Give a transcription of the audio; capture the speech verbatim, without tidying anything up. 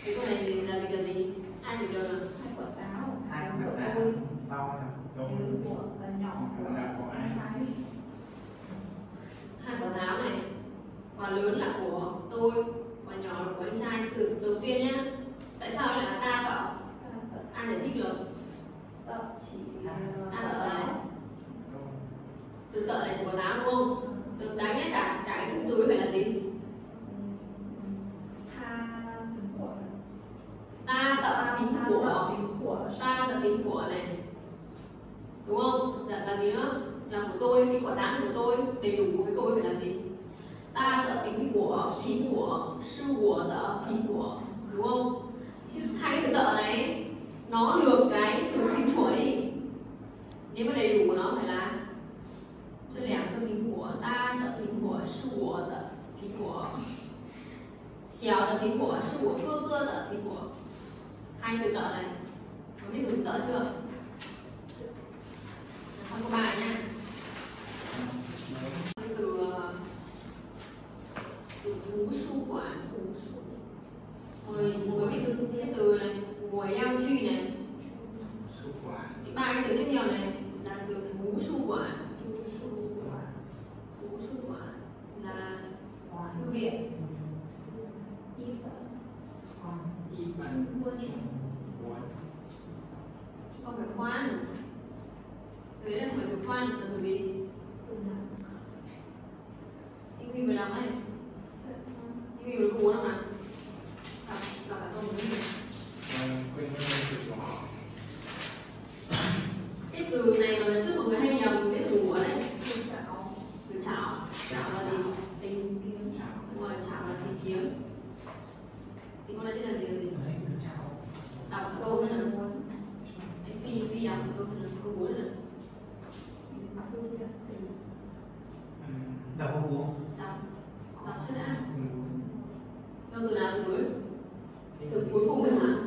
Cái câu này là gì là gì? Ai chỉ được rồi? Hai quả táo. Hai Của quả táo tôi. to là tôi. Lớn của và nhỏ của Là của ai? anh trai. Hai quả táo này, quả lớn là của tôi, quả nhỏ là của anh trai. Từ đầu tiên nhá, tại sao lại là ta tợ? Ai giải thích được? Tợ chỉ Ta tợ này, từ tợ này chỉ có táo đúng không? Từ đáng nhất cả cả cái cụm từ phải là gì? tha của Ta tợ tính ta của, tợ tính của ta tợ tính của này, đúng không? Dạ là gì nữa? Là của tôi, cái quả táo của tôi, đầy đủ của cái câu ấy phải là gì? Ta tợ tính của, tính của, sư của tợ tính của, đúng không? Hai cái từ tợ này nó lược cái từ tính của đi. Nếu mà đầy đủ của nó phải là这两个苹果，大的苹果是我的苹果，小的苹果是我哥哥的苹果。Hai từ tợ này, có biết từ tợ chưa? Xong có bài nha. Cái từ từ thú su quản, người người biết từ cái từ này, ngồi eo truy này. Cái ba cái từ tiếp theo này là từ thú su quản. Thú su quản là thư viện. y phần Y phần quân cuốn. Không phải khoan. Từ đấy là không phải từ khoan, là từ gì? từ nào Anh Huy mười lăm ấy. Anh Huy có bốn không nào? Đọc, đọc cả câu này. Quên quên từ của họ. Cái từ này mà lần trước mọi người hay nhầm cái từ của đấy. từ chảo Từ chảo. Chảo là gì? Tìm kiếm. Chào. Đúng rồi, chảo là tìm kiếm. Thì con này tên là gì là gì? Đấy, từ chào. Đọc cả câu câu xem nào. muốn Anh Phi, Phi đọc câu xem nào. Câu bốn này. mặc đồ gì thì Đọc câu bốn. Đọc. Đọc trước đã. Ừ. Câu từ nào từ cuối? Từ cuối cùng đấy hả?